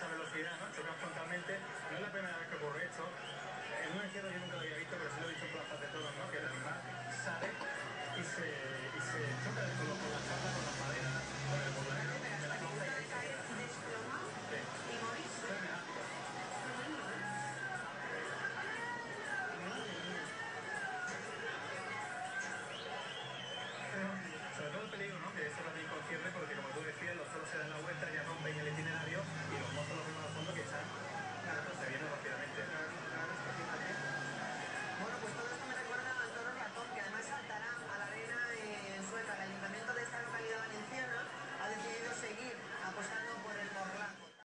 esa velocidad, ¿no? Chocan frontalmente. No es la primera vez que ocurre esto. En un encierro yo nunca lo había visto, pero sí lo he visto en plazas de toros, ¿no? Que el animal sale y se choca de